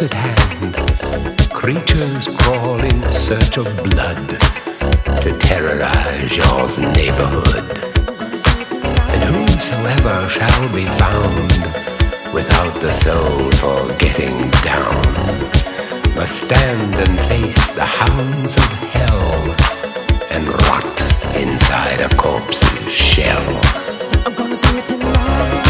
close at hand, creatures crawl in search of blood to terrorize your neighborhood. And whosoever shall be found without the soul for getting down must stand and face the hounds of hell and rot inside a corpse's shell. I'm gonna do it tonight.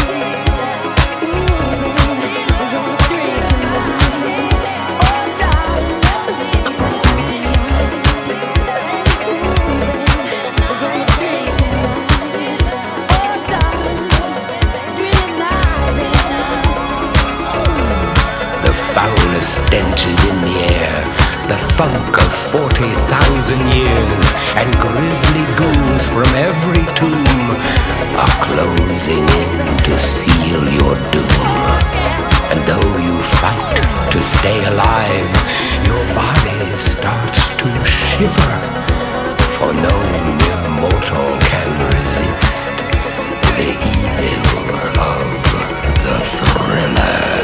Stench is in the air, the funk of 40,000 years, and grisly ghouls from every tomb are closing in to seal your doom. And though you fight to stay alive, your body starts to shiver, for no mere mortal can resist the evil of the thriller.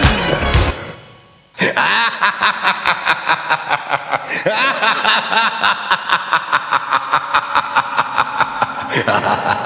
Ha ha ha ha!